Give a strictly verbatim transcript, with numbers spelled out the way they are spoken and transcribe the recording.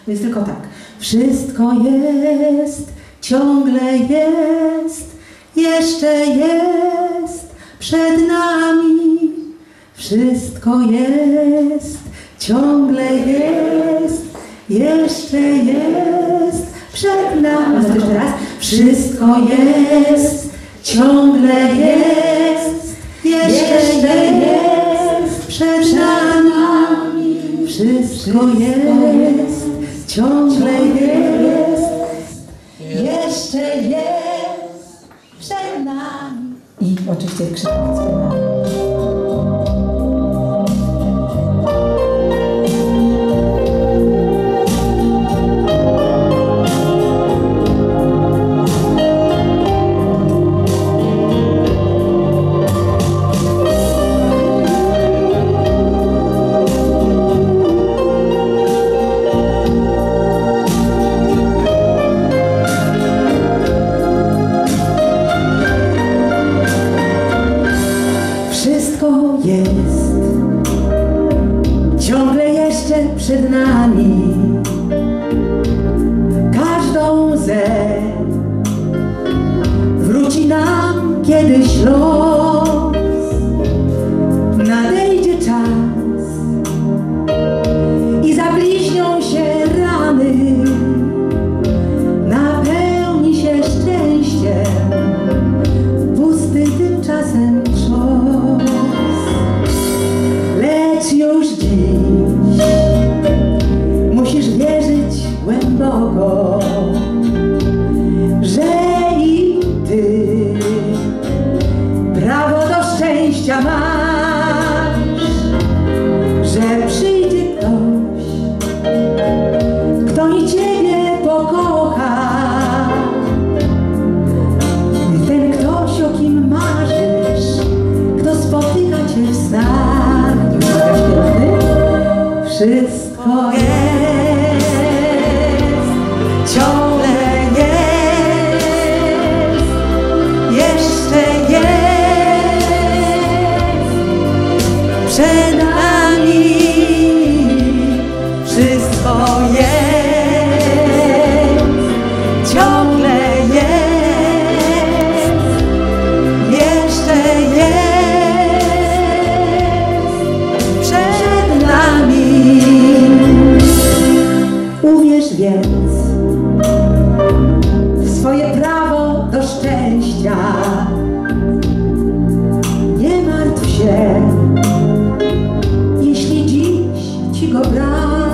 Więc tylko tak. Wszystko jest, ciągle jest, jeszcze jest przed nami. Wszystko jest, ciągle jest, jeszcze jest przed nami. A jeszcze raz. Wszystko jest, ciągle jest, jeszcze jest przed nami. Wszystko jest, ciągle jest, jeszcze jest przed nami. I oczywiście krzycząc śpiewamy. Wszystko jest, ciągle jeszcze przed nami. Każdą łzę wróci nam kiedyś los. Nadejdzie czas i zabliźnią się rany. Napełni się szczęściem pusty tymczasem czas. Lecz już dziś musisz wierzyć głęboko, że i ty prawo do szczęścia masz, że przyjdzie ktoś, kto i ciebie pokocha. I ten ktoś, o kim marzysz, kto spotyka cię w snach. Wszystko jest, ciągle jest, jeszcze jest przed nami. Wszystko jest, ciągle jest, jeszcze jest przed nami. Uwierz więc w swoje prawo do szczęścia. Nie martw się, jeśli dziś ci go brak.